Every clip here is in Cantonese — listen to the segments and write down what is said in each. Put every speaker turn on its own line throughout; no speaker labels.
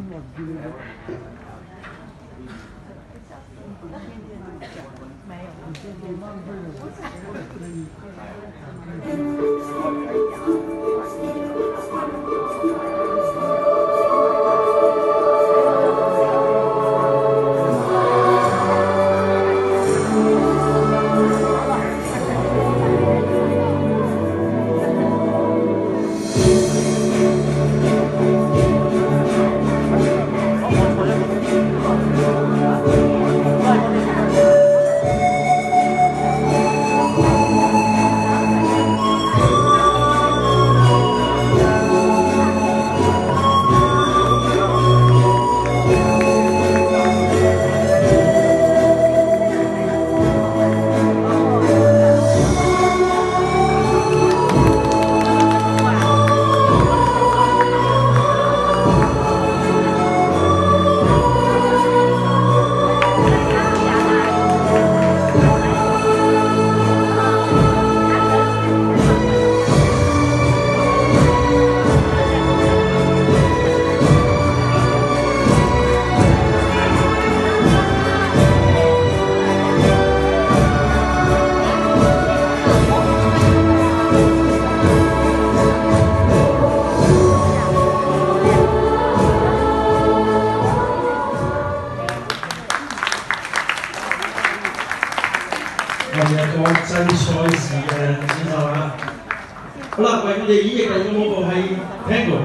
我哋嘅國際賽事嘅選手啊！好啦，為我哋演繹嘅舞步係 Tango。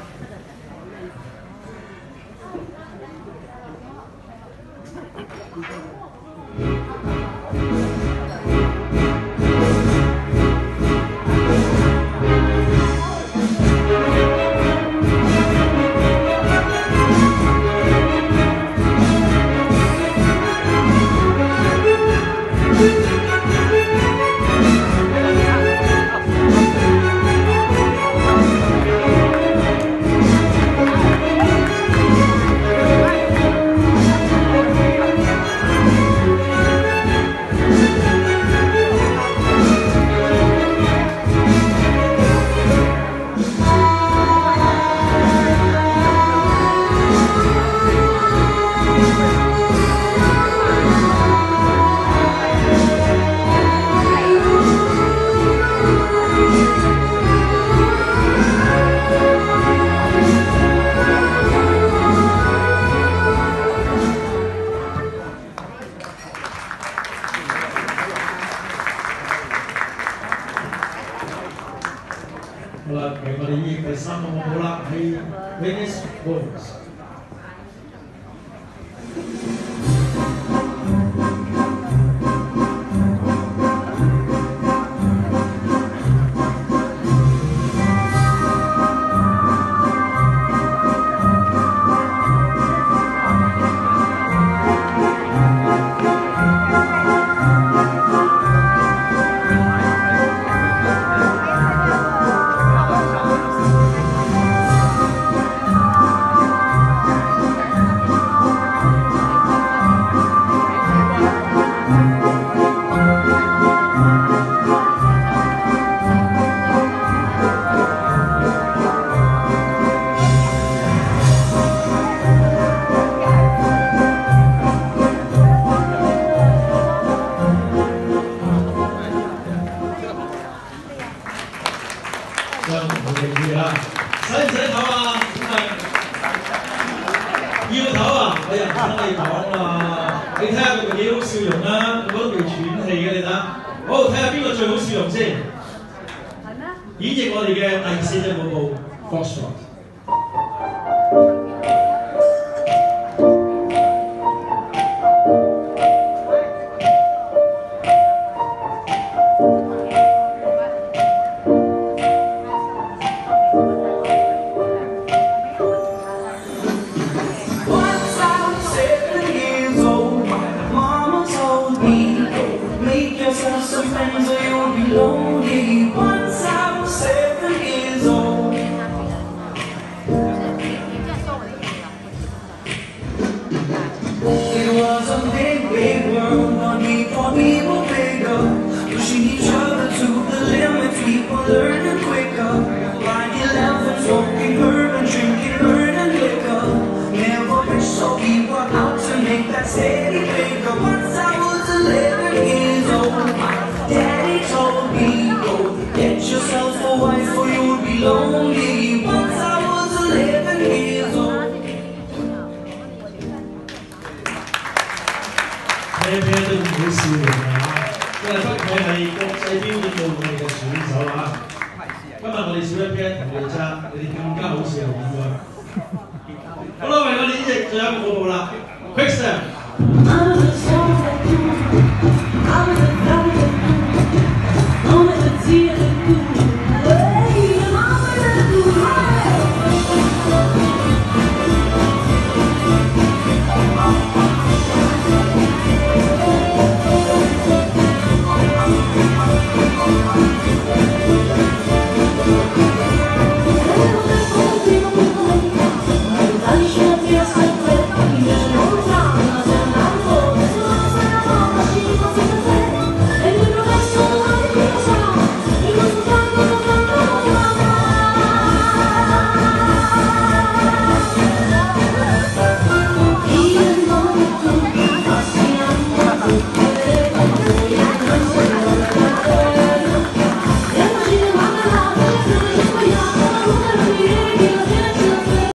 好啦，為我哋演繹第三個舞步啦，係 Venus Ballroom。將唔好理佢啦，使唔使唞啊？要唞啊！我又唔聽你講啦，你睇下佢咪幾好笑容啦，我都未喘氣嘅，你睇下。好，睇下邊個最好笑容先。係咩？演繹我哋嘅第四隻舞步 Foxtrot。
Some friends or you'll be lonely. Once I was 7 years old,
好笑容啊！因為佢係國際標準奧運嘅選手啊！今日我哋少一 pair 同你爭，你哋更加好笑容應該。好啦，為我哋呢隻仲有一個舞步啦 ，Quick Step。